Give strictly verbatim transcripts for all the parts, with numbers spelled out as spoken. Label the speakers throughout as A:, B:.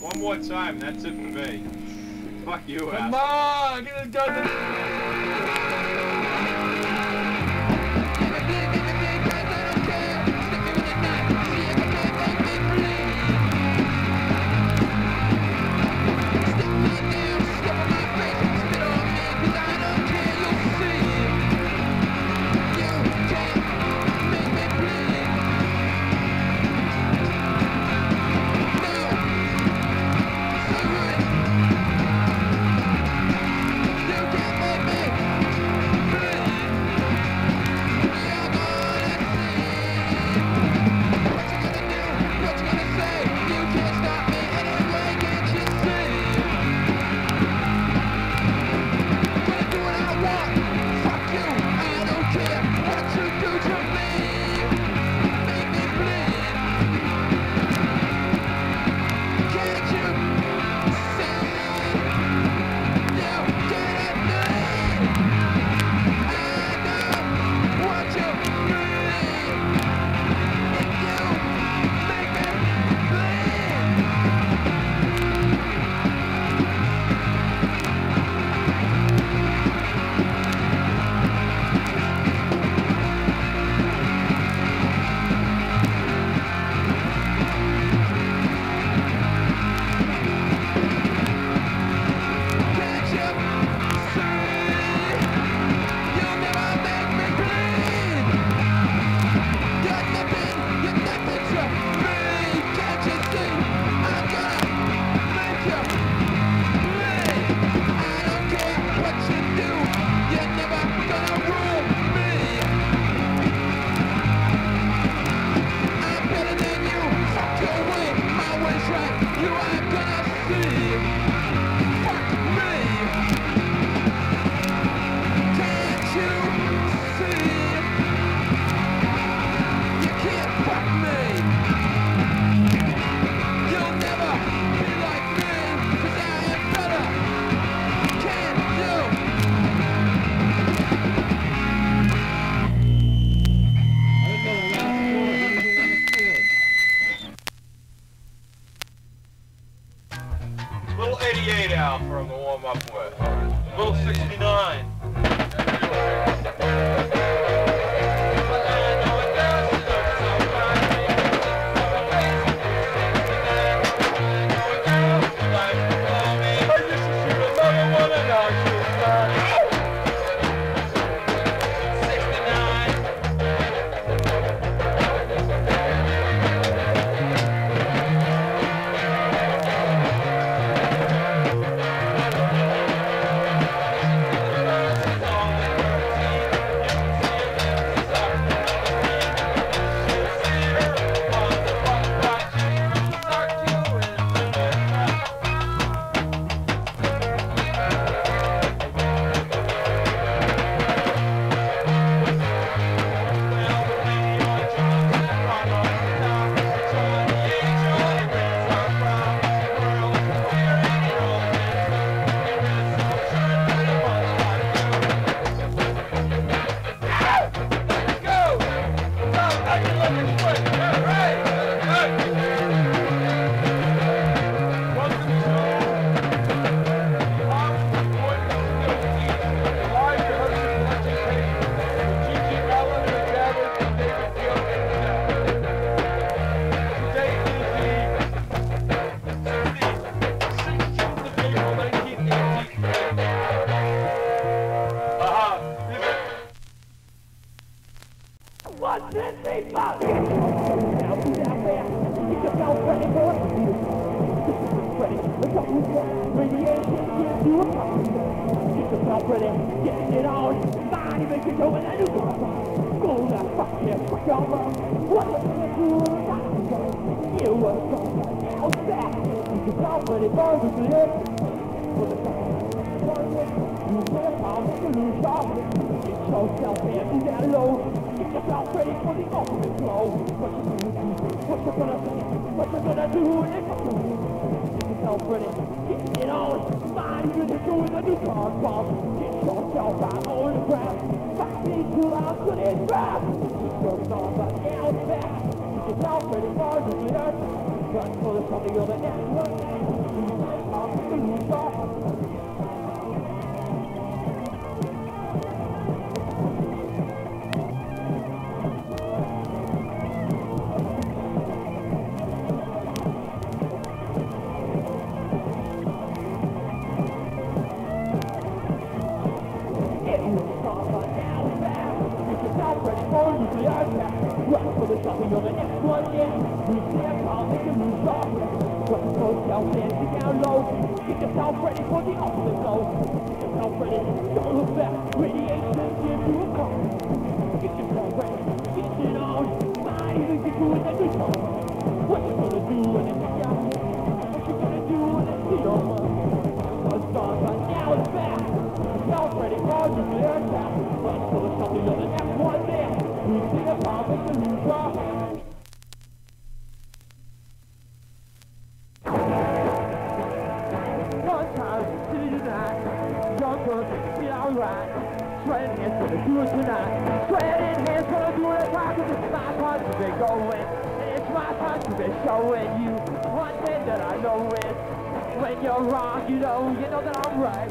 A: One more time, that's it for me. Fuck you,
B: Come
A: ass.
B: on, get it done.
A: Little eighty-eight out for him to warm up with. Little sixty-nine.
C: What's this thing about? Now who's out there? Get yourself ready for it. Ready. Let's go. Radiation gives you a pop. Get yourself ready. Get it on. Body make it go in a new car. Go now. Fuck yeah. Fuck your mom. What you gonna do? You were something else back. Get yourself ready for the flip. For the fucking you will found the solution. Get yourself in, do that low. Get yourself ready for the ultimate flow. What you gonna do? What you gonna do? What you gonna do? Get yourself ready. Get it on. Body with the shoe in a new car cross. Get yourself out on the ground. Body too loud to this rap. Get yourself out down back. Get yourself ready for the flip. Run for the something of the network. something you're the next one, yeah. We can't call it a new song. Drop your yourself dancing down low. Get yourself ready for the ultimate blow. Get yourself ready, don't look back. Radiation, give you a call. Get yourself ready, get it on. Might even get you in the new song. What you gonna do when it's young? What you gonna do when it's the over? Those songs are now it's back. Yourself ready for nuclear attack. Let's go with something you're the next one there. We see a bomb with the new song. Shredded hands gonna do it tonight. Shredded hands gonna do it right. Cause it's my time to be going. And it's my time to be showing you one thing that I know is when you're wrong, you know, you know that I'm right.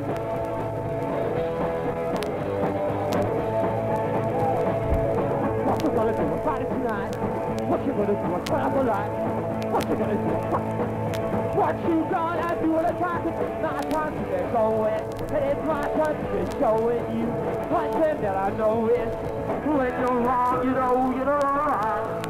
C: What you gonna do about it tonight? What you gonna do about the light? What you gonna do about it? What you gonna do when it's time? It's my time to get going. And it's my time to be showing you one thing that I know is when you're wrong, you know, you know I'm right.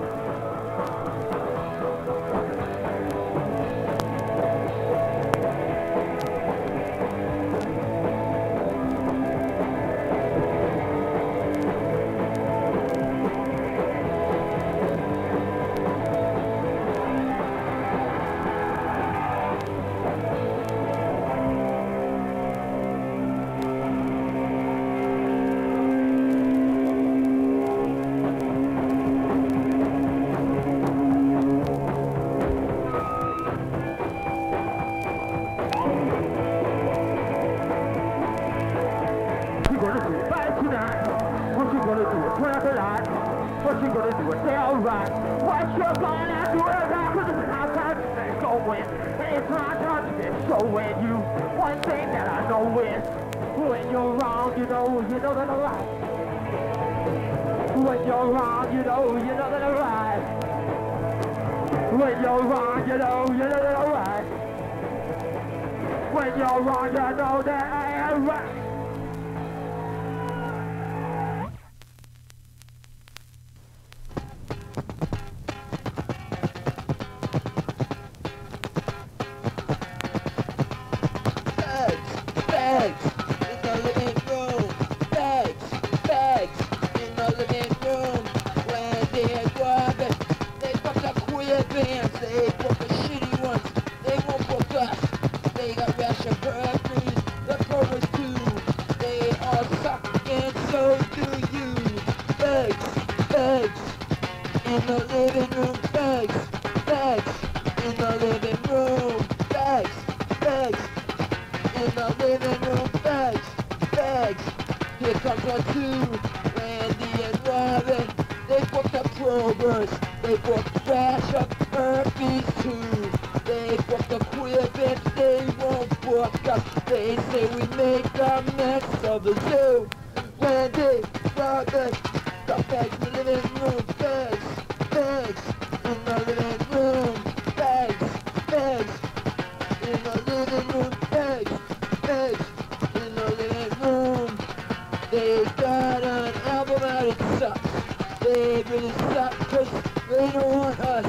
C: What you gonna do? Stay alright. What you gonna do? Cause it's my time to get going. And it's my time to get showing you one thing that I know is when you're wrong, you know, you know that I'm right. When you're wrong, you know, you know that I'm right. When you're wrong, you know, you know that I'm right. When you're wrong, you know that I am right.
D: They really suck, cause they don't want us.